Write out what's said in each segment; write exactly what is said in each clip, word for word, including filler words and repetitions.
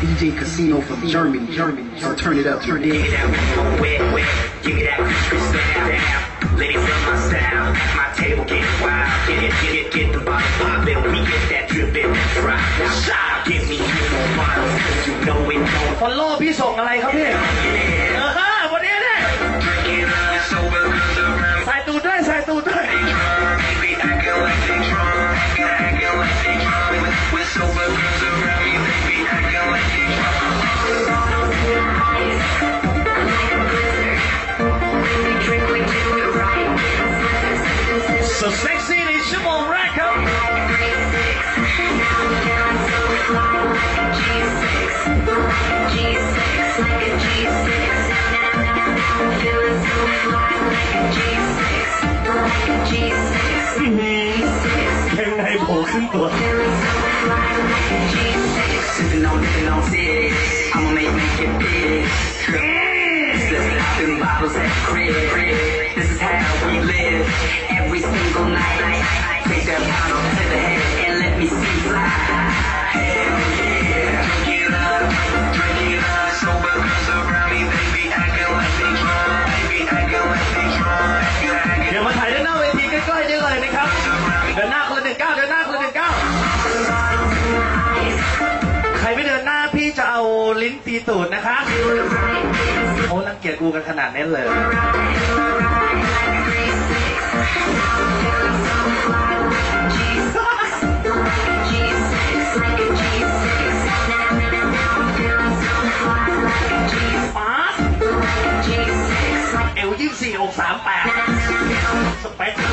D J Casino from Germany, Germany. So turn it up, turn it up. Give me that Chris down. Ladies love my style. My table get wild. Get it, get it, get the bottle poppin'. We get that drippin', that's right. Shot, give me two more bottles. You know it don't. ฟอลโล่พี่ส่งอะไรครับพี่เออฮะวันนี้เนี่ยใส่ตูดด้วยใส่ตูดด้วยสุดเซ็กซี่ในชั่วโมงแรกครับยังไงโผล่ขึ้นตัว Sipping on, sipping on six, I'ma make, make it big. Slipping out them bottles at the crib. This is how we live every single night. Take that bottle to the head and let me see fly. Hell yeah, drink it up, drink it up. Sober girls around me, they be acting like they drunk, they be acting like they drunk. เดี๋ยวมาถ่ายด้านหน้าเวทีใกล้ๆได้เลยนะครับเดินหน้าคนละหนึ่งก้าวเดินหน้าคนละหนึ่งก้าวใครไม่เดินหน้าพี่จะเอาลิ้นตีตูดนะคะโอ้นักเกียรติกูกันขนาดนี้เลยเอวยี่สิบสี่อกสามแปดสเปค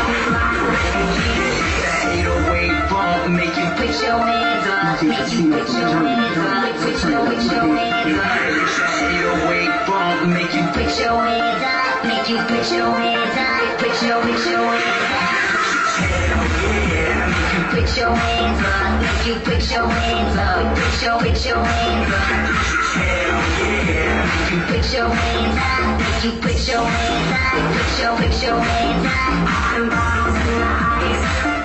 Make you put your hands up, make you put your hands up, put your, put your hands up. eight oh eight bump, make you put your hands up, make you put your hands up, put your, put your hands up. Hell yeah, make you put your hands up, make you put your hands up, put your, put your hands up. Hell yeah, make you put your hands up, make you put your hands up, put your, put your hands up. All them bottles and lies.